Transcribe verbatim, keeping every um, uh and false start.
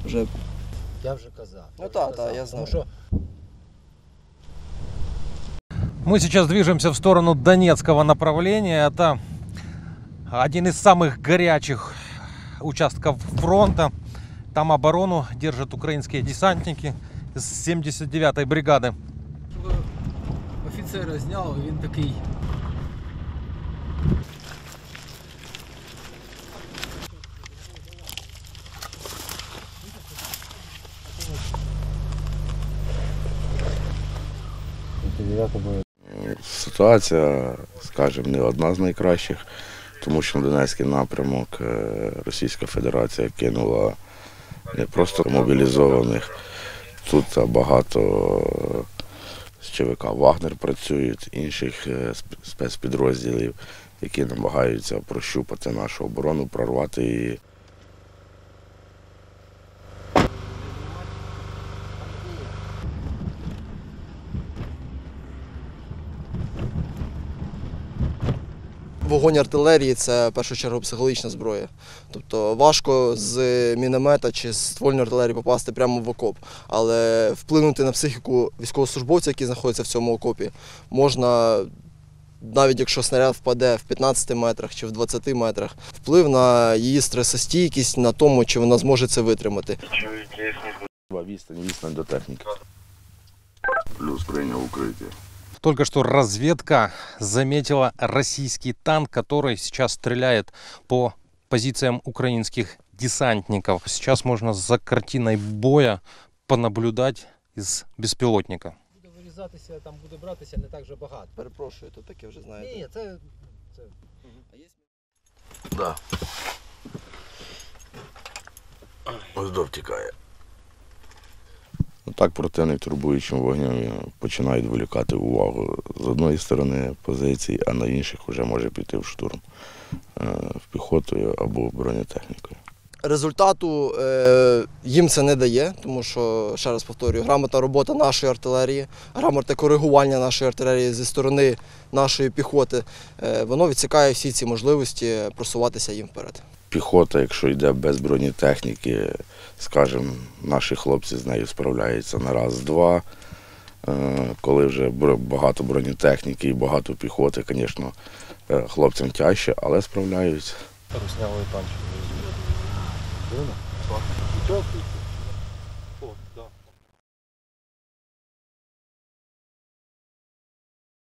вже... Я вже казав. Ну так, так, я знаю. Що... Мы сейчас движемся в сторону Донецкого направления. Это один из самых горячих участков фронта. Там оборону держат украинские десантники из сімдесят дев'ятої бригады. Офіцера зняв, він такий. Ситуація, скажімо, не одна з найкращих, тому що на Донецький напрямок Російська Федерація кинула не просто мобілізованих, тут багато з ЧВК «Вагнер» працюють, інших спецпідрозділів, які намагаються прощупати нашу оборону, прорвати її. Вогонь артилерії – це, в першу чергу, психологічна зброя. Тобто важко з міномета чи з ствольної артилерії попасти прямо в окоп, але вплинути на психіку військовослужбовця, який знаходиться в цьому окопі, можна, навіть якщо снаряд впаде в п'ятнадцяти метрах чи в двадцяти метрах, вплив на її стресостійкість, на тому, чи вона зможе це витримати. Відстань, відстань до техніки. Плюс прийняв укриття. Только что разведка заметила российский танк, который сейчас стреляет по позициям украинских десантников. Сейчас можно за картиной боя понаблюдать из беспилотника. Буде вирізатися, там буде братися не так вже багато. Перепрошую, то таке вже знаєте. Ні, це... це... Да. Ось довтікає. Так противник турбуючим вогнем починає відволікати увагу з одної сторони позицій, а на інших вже може піти в штурм піхотою або бронетехнікою. Результату е, їм це не дає, тому що, ще раз повторюю, грамотна робота нашої артилерії, грамотне коригування нашої артилерії зі сторони нашої піхоти, е, воно відсікає всі ці можливості просуватися їм вперед. Піхота, якщо йде без бронетехніки, скажімо, наші хлопці з нею справляються на раз-два. Коли вже багато бронетехніки і багато піхоти, звісно, хлопцям тяжче, але справляються. Руснявый танчик.